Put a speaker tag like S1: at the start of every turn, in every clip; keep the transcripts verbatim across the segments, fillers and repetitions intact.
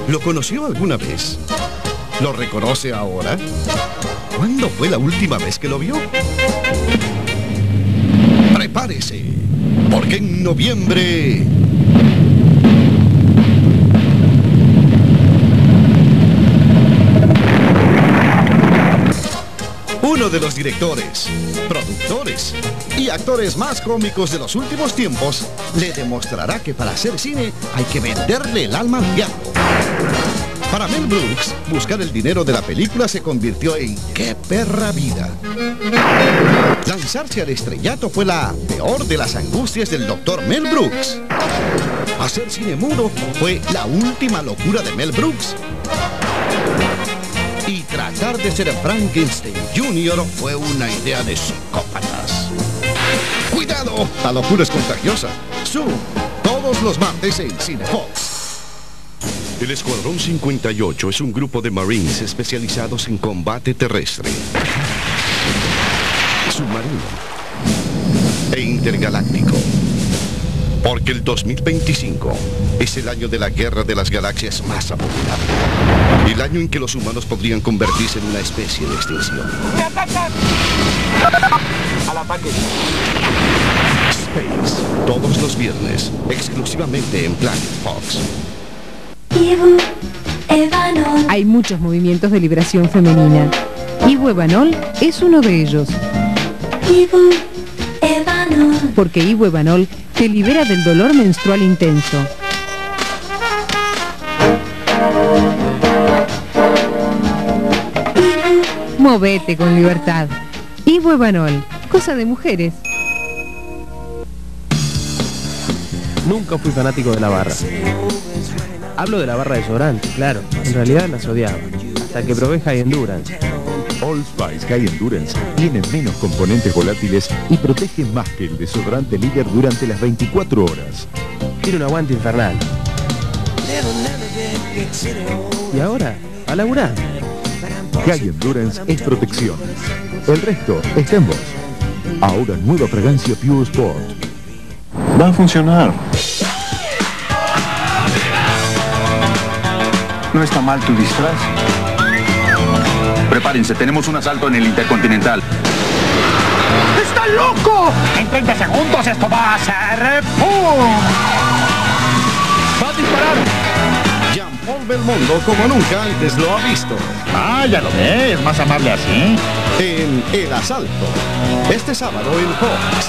S1: ¿Lo conoció alguna vez? ¿Lo reconoce ahora? ¿Cuándo fue la última vez que lo vio? Prepárese, porque en noviembre... uno de los directores, productores y actores más cómicos de los últimos tiempos le demostrará que para hacer cine hay que venderle el alma al diablo. Para Mel Brooks, buscar el dinero de la película se convirtió en ¡qué perra vida! Lanzarse al estrellato fue la peor de las angustias del doctor Mel Brooks. Hacer cine mudo fue la última locura de Mel Brooks. Y tratar de ser Frankenstein junior fue una idea de psicópatas. ¡Cuidado! La locura es contagiosa. Zoom, todos los martes en Cinefox. El Escuadrón cincuenta y ocho es un grupo de Marines especializados en combate terrestre, submarino e intergaláctico. Porque el dos mil veinticinco es el año de la guerra de las galaxias más abominable. El año en que los humanos podrían convertirse en una especie de extinción.
S2: Al ataque.
S1: Space, todos los viernes, exclusivamente en Planet Fox.
S3: Hay muchos movimientos de liberación femenina. Ibu Evanol es uno de ellos. Porque Ibu Evanol te libera del dolor menstrual intenso. Movete con libertad. Ibu Evanol, cosa de mujeres.
S4: Nunca fui fanático de la barra. Hablo de la barra de desodorante, claro. En realidad las odiaba. Hasta que probé High Endurance.
S5: Old Spice High Endurance tiene menos componentes volátiles y protege más que el desodorante líder durante las veinticuatro horas.
S4: Tiene un aguante infernal. Y ahora, a laburar.
S5: High Endurance es protección. El resto está en vos. Ahora nueva fragancia Pure Sport.
S6: Va a funcionar. No está mal tu disfraz.
S7: Prepárense, tenemos un asalto en el Intercontinental.
S2: ¡Está loco! En treinta segundos esto va a ser... ¡pum!
S4: ¡Va a disparar!
S1: Jean-Paul Belmondo como nunca antes lo ha visto.
S6: Ah, ya lo ve, es más amable así.
S1: En El Asalto, este sábado en Fox.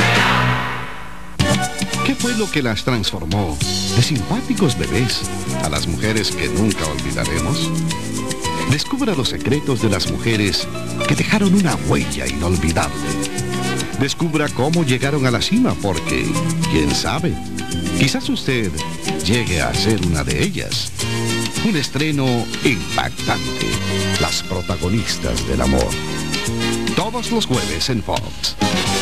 S1: ¿Qué fue lo que las transformó de simpáticos bebés a las mujeres que nunca olvidaremos? Descubra los secretos de las mujeres que dejaron una huella inolvidable. Descubra cómo llegaron a la cima, porque, quién sabe, quizás usted llegue a ser una de ellas. Un estreno impactante. Las protagonistas del amor. Todos los jueves en Fox.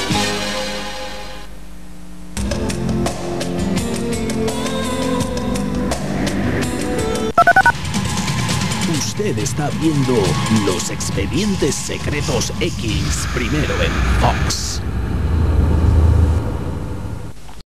S8: Usted está viendo Los Expedientes Secretos X, primero en Fox.